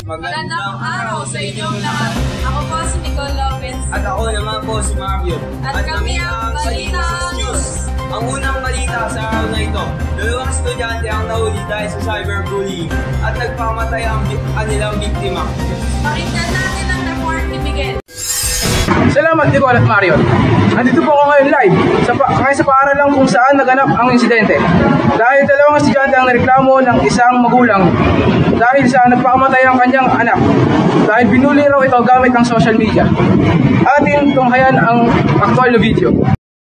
Magandang araw sa inyong lahat. Ako po si Nicole Lopez. At ako naman po si Gabriel. At kami ang Balita News. Ang unang balita sa araw na ito, dalawang estudyante ang nahuli dahil sa cyberbullying at nagpamatay ang kanilang biktima. Pakinggan natin ang report ni Miguel. Salamat Nicole at Marion. Nandito po ako ngayon live sa paaralan kung saan naganap ang insidente. Dahil dalawang estudyante ang nareklamo ng isang magulang dahil sa nagpakamatay ang kanyang anak. Dahil binuli raw ito gamit ng social media. Atin tunghayan ang aktual na video.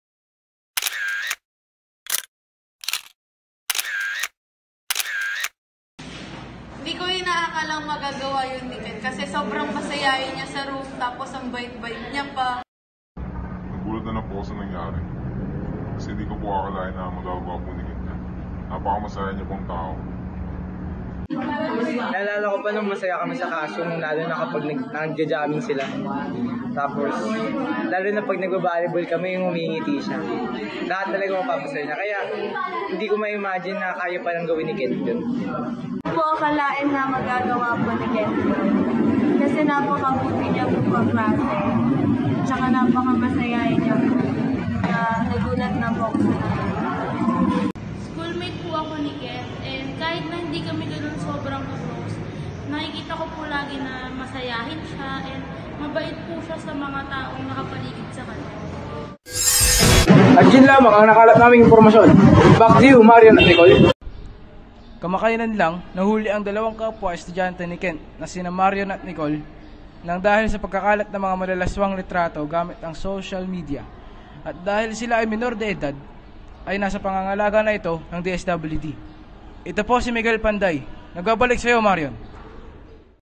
Hindi ko inaakalang magagawa yun ni Ken kasi sobrang masayahin niya sa room tapos ang bait-bait niya pa. Nagulat na lang po sa nangyari. Kasi hindi ko po akalain na magagawa po ni Ken. Napakamasaya niya pong tao. Naalala ko pa nung masaya kami sa kasyong, lalo na kapag nag-jamming sila. Tapos, lalo na pag nag-volleyball kami, yung humingiti siya. Lahat talaga mapapasaya niya. Kaya, hindi ko ma-imagine na kaya palang gawin ni Ken yun. Hindi po akalain na magagawa po ni Ken. Kasi napakabuti niya po kaklase. Tsaka napakamasayahin niya po. Kaya nagulat na po ako sa nangyari. Schoolmate po ako ni Ken, and kahit na hindi kami ganun sobrang close, nakikita ko po lagi na masayahin siya and mabait po siya sa mga taong nakapaligid sa kanya. At yun lamang ang nakalat naming impormasyon. Back to you, Marion at Nicole. Kamakailan lang, nahuli ang dalawang kapwa estudyante ni Ken na sina Marion at Nicole nang dahil sa pagkakalat ng mga malalaswang litrato gamit ang social media. At dahil sila ay minor de edad, ay nasa pangangalaga na ito ng DSWD. Ito po si Miguel Panday. Nagbabalik sa iyo, Marion.